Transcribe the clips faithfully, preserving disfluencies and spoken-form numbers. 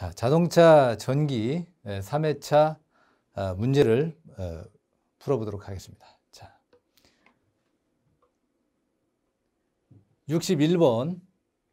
자, 자동차 전기 삼 회차 문제를 풀어보도록 하겠습니다. 자, 육십일 번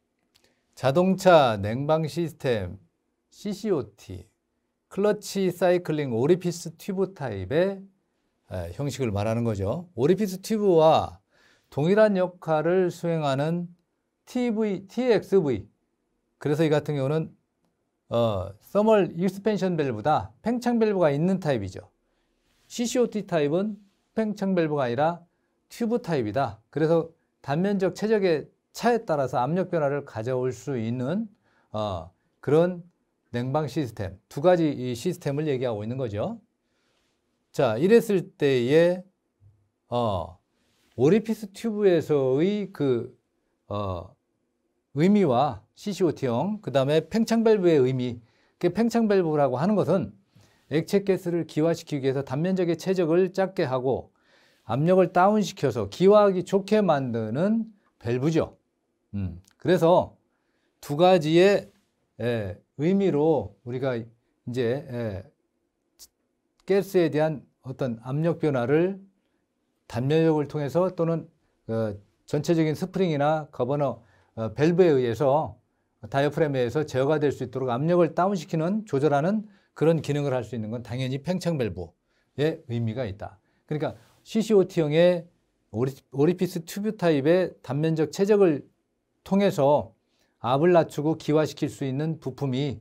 자동차 냉방 시스템 씨씨오티 클러치 사이클링 오리피스 튜브 타입의 형식을 말하는 거죠. 오리피스 튜브와 동일한 역할을 수행하는 티브이, 티엑스브이, 그래서 이 같은 경우는 어, 서멀 익스펜션 밸브다 팽창 밸브가 있는 타입이죠. 씨씨오티 타입은 팽창 밸브가 아니라 튜브 타입이다. 그래서 단면적 최적의 차에 따라서 압력 변화를 가져올 수 있는 어, 그런 냉방 시스템, 두 가지 이 시스템을 얘기하고 있는 거죠. 자, 이랬을 때에 어, 오리피스 튜브에서의 그 어, 의미와 씨씨오티형, 그 다음에 팽창 밸브의 의미, 그 팽창 밸브라고 하는 것은 액체 가스를 기화시키기 위해서 단면적의 최적을 작게 하고 압력을 다운시켜서 기화하기 좋게 만드는 밸브죠. 음, 그래서 두 가지의 에, 의미로 우리가 이제 에, 가스에 대한 어떤 압력 변화를 단면적을 통해서 또는 어, 전체적인 스프링이나 거버너 어, 밸브에 의해서 다이어프램에 의해서 제어가 될 수 있도록 압력을 다운시키는 조절하는 그런 기능을 할 수 있는 건 당연히 팽창 밸브의 의미가 있다. 그러니까 씨씨오티형의 오리, 오리피스 튜브 타입의 단면적 최적을 통해서 압을 낮추고 기화시킬 수 있는 부품이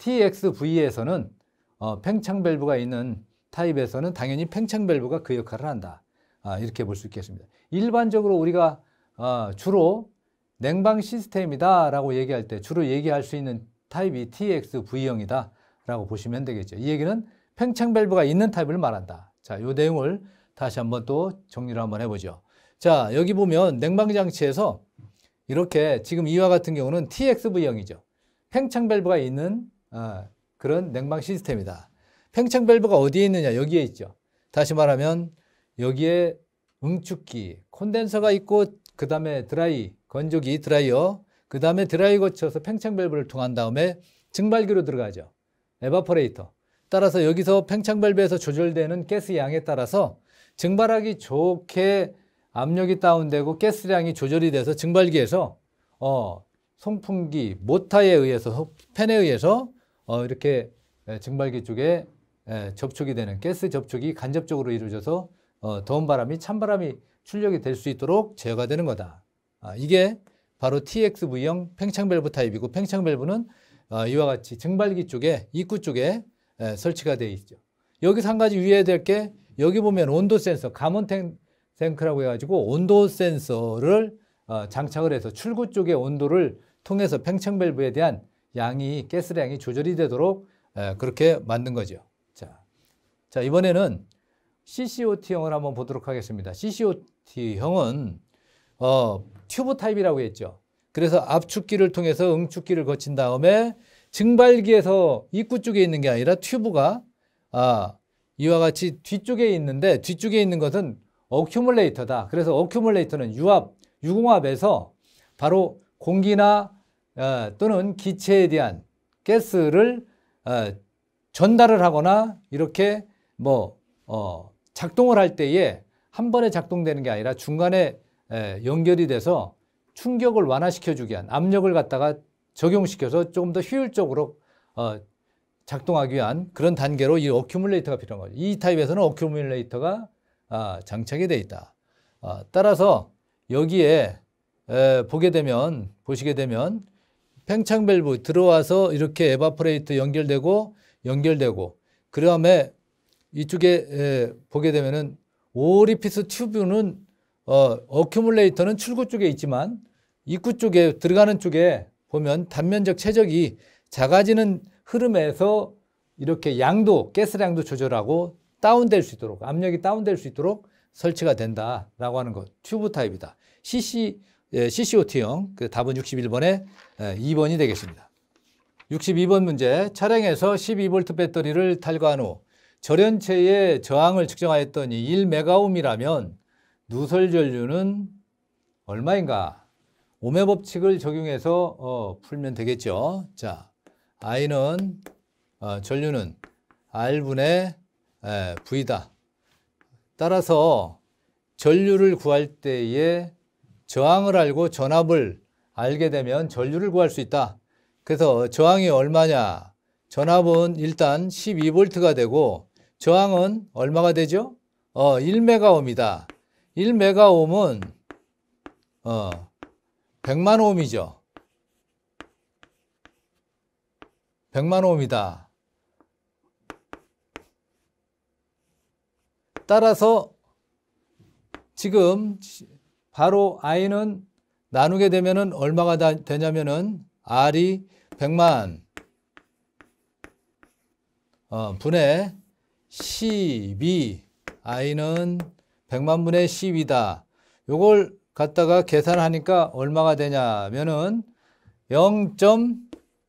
티엑스브이에서는 어, 팽창 밸브가 있는 타입에서는 당연히 팽창 밸브가 그 역할을 한다. 아, 이렇게 볼 수 있겠습니다. 일반적으로 우리가 어, 주로 냉방 시스템이다 라고 얘기할 때 주로 얘기할 수 있는 타입이 티엑스브이형이다 라고 보시면 되겠죠. 이 얘기는 팽창 밸브가 있는 타입을 말한다. 자, 이 내용을 다시 한번 또 정리를 한번 해보죠. 자, 여기 보면 냉방 장치에서 이렇게 지금 이와 같은 경우는 티엑스브이형이죠. 팽창 밸브가 있는 어, 그런 냉방 시스템이다. 팽창 밸브가 어디에 있느냐? 여기에 있죠. 다시 말하면 여기에 응축기, 콘덴서가 있고 그 다음에 드라이, 건조기, 드라이어, 그 다음에 드라이 거쳐서 팽창 밸브를 통한 다음에 증발기로 들어가죠. 에바포레이터. 따라서 여기서 팽창 밸브에서 조절되는 가스 양에 따라서 증발하기 좋게 압력이 다운되고 가스량이 조절이 돼서 증발기에서 어, 송풍기, 모터에 의해서, 팬에 의해서 어, 이렇게 증발기 쪽에 에, 접촉이 되는 가스 접촉이 간접적으로 이루어져서 어, 더운 바람이 찬바람이 출력이 될 수 있도록 제어가 되는 거다. 아, 이게 바로 티엑스브이형 팽창 밸브 타입이고, 팽창 밸브는 어, 이와 같이 증발기 쪽에, 입구 쪽에 에, 설치가 되어 있죠. 여기서 한 가지 유의해야 될 게, 여기 보면 온도 센서, 가먼 탱크라고 해가지고 온도 센서를 어, 장착을 해서 출구 쪽의 온도를 통해서 팽창 밸브에 대한 양이, 가스량이 조절이 되도록 에, 그렇게 만든 거죠. 자, 자 이번에는 씨씨오티형을 한번 보도록 하겠습니다. 씨씨오티형은 어, 튜브 타입이라고 했죠. 그래서 압축기를 통해서 응축기를 거친 다음에 증발기에서 입구 쪽에 있는 게 아니라 튜브가 아, 이와 같이 뒤쪽에 있는데, 뒤쪽에 있는 것은 어큐뮬레이터다. 그래서 어큐뮬레이터는 유압, 유공압에서 바로 공기나 어, 또는 기체에 대한 가스를 어, 전달을 하거나 이렇게 뭐 어, 작동을 할 때에 한 번에 작동되는 게 아니라 중간에 에, 연결이 돼서 충격을 완화시켜주기 위한, 압력을 갖다가 적용시켜서 조금 더 효율적으로 어, 작동하기 위한 그런 단계로 이 어큐뮬레이터가 필요한 거죠. 이 타입에서는 어큐뮬레이터가 아, 장착이 되어 있다. 아, 따라서 여기에 에, 보게 되면, 보시게 되면 팽창 밸브 들어와서 이렇게 에바포레이터 연결되고 연결되고, 그 다음에 이쪽에 에, 보게 되면은 오리피스 튜브는 어, 어큐뮬레이터는 출구 쪽에 있지만 입구 쪽에 들어가는 쪽에 보면 단면적 최적이 작아지는 흐름에서 이렇게 양도, 가스량도 조절하고 다운될 수 있도록, 압력이 다운될 수 있도록 설치가 된다라고 하는 것. 튜브 타입이다. 씨씨, 예, 씨씨오티형. 그 답은 육십일 번에 예, 이 번이 되겠습니다. 육십이 번 문제. 차량에서 십이 볼트 배터리를 탈거한 후 절연체의 저항을 측정하였더니 일 메가옴이라면 누설 전류는 얼마인가? 오매 법칙을 적용해서 어, 풀면 되겠죠. 자, I는 어, 전류는 R분의 에, V다. 따라서 전류를 구할 때에 저항을 알고 전압을 알게 되면 전류를 구할 수 있다. 그래서 저항이 얼마냐? 전압은 일단 십이 볼트가 되고 저항은 얼마가 되죠? 어, 일 메가옴이다. 일 메가옴은 어, 백만 옴이죠. 백만 옴이다. 따라서 지금 바로 I는 나누게 되면은 얼마가 되냐면은 R이 백만 어, 분의 십이, I는 백만 분의 십이다. 요걸 갖다가 계산하니까 얼마가 되냐면은 영 점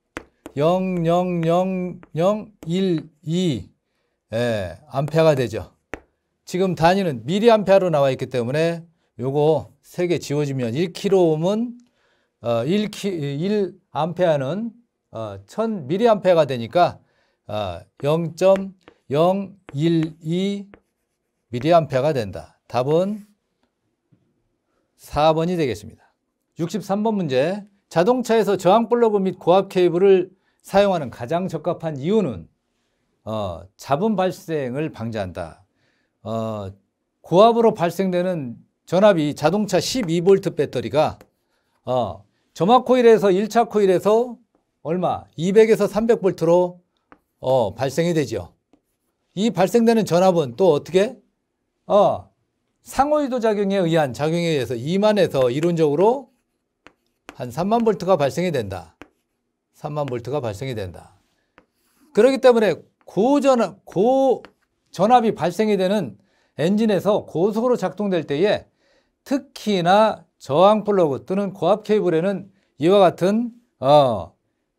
영영영영일이 예, 암페어가 되죠. 지금 단위는 미리암페어로 나와 있기 때문에 요거 세 개 지워지면 일 킬로옴은 어, 일, 일 암페어는 어, 천 미리암페어가 되니까 어, 영 점 영일이 미리암페어가 된다. 답은 사 번이 되겠습니다. 육십삼 번 문제. 자동차에서 저항 플러그 및 고압 케이블을 사용하는 가장 적합한 이유는 어, 잡음 발생을 방지한다. 어, 고압으로 발생되는 전압이 자동차 십이 볼트 배터리가 어, 점화 코일에서 일 차 코일에서 얼마? 이백에서 삼백 볼트로 어, 발생이 되죠. 이 발생되는 전압은 또 어떻게? 어, 상호유도 작용에 의한 작용에 의해서 이만에서 이론적으로 한 삼만 볼트가 발생이 된다. 삼만 볼트가 발생이 된다. 그렇기 때문에 고전압, 고전압이 발생이 되는 엔진에서 고속으로 작동될 때에 특히나 저항 플러그 또는 고압 케이블에는 이와 같은 어,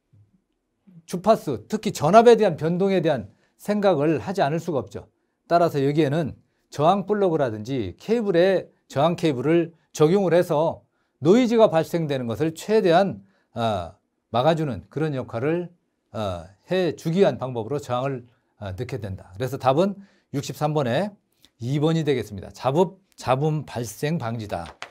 주파수, 특히 전압에 대한 변동에 대한 생각을 하지 않을 수가 없죠. 따라서 여기에는 저항 플러그라든지 케이블에 저항 케이블을 적용을 해서 노이즈가 발생되는 것을 최대한 어, 막아주는 그런 역할을 어, 해주기 위한 방법으로 저항을 어, 넣게 된다. 그래서 답은 육십삼 번에 이 번이 되겠습니다. 잡음, 잡음 발생 방지다.